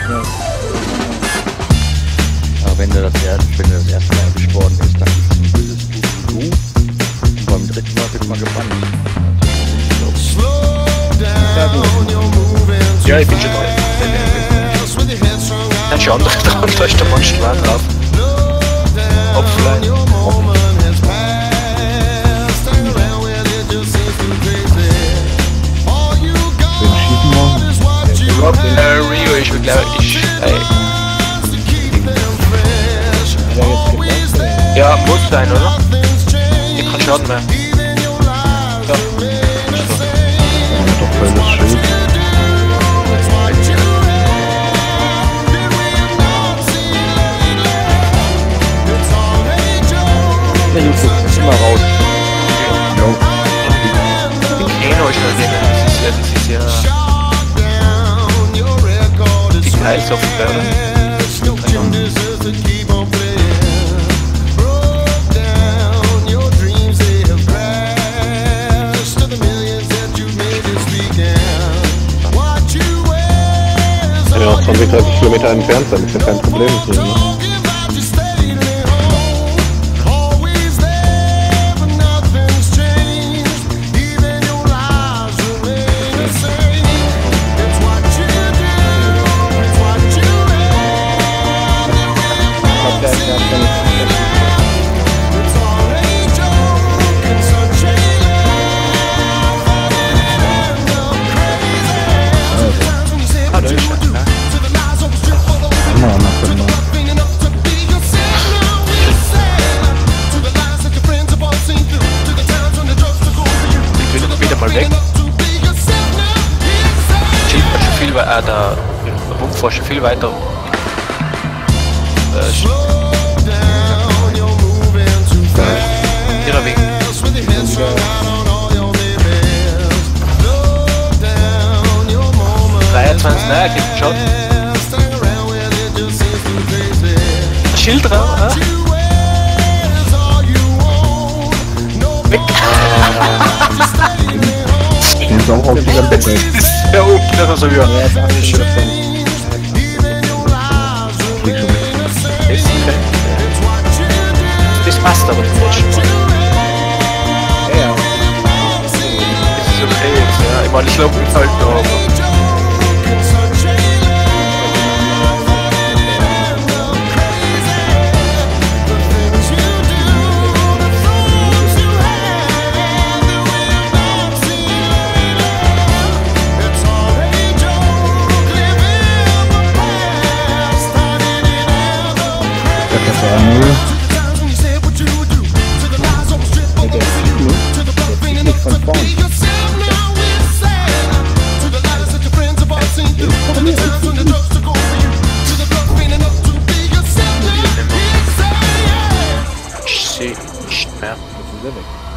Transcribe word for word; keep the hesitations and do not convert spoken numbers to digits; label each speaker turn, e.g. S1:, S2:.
S1: Aber wenn du das, erst, wenn du das erste Mal erwischt worden bist, dann böses du und du. Und beim dritten Mal bist du mal gebannt.
S2: Ja, ich bin schon drauf. Dann schon andere drauf, da ist der Monster drauf. Offline. Äh, Rio, ich will glaube ich. Ey. Ja, muss sein, oder? Ich kann Schaden mehr. Ja.
S1: Doch voll das Schild. Der Justus ist immer raus. Jo.
S2: Keno ist das Ding. Das ist ja, das ist ja... Die Teilsoftware, oder?
S3: Ja, zwanzig, dreißig Kilometer entfernt sein, ist ja kein Problem. Hier, ne?
S2: Mal weg. Jeep war schon viel weiter, äh, der Rumpf war schon viel weiter. Äh, Ihrer Weg. dreiundzwanzig, naja, gibt einen Shot. Schild drauf, ah? Weg!
S1: Den ist auch auf dieser Bett.
S2: Das ist ja oben, das ist so wie.
S1: Ja, das ist alles schön.
S2: Das passt aber nicht.
S1: Ja, ja.
S2: Das ist okay jetzt, ja. Ich meine, ich glaube, ich halt noch.
S1: Von vorn.
S2: Ich sehe nicht mehr.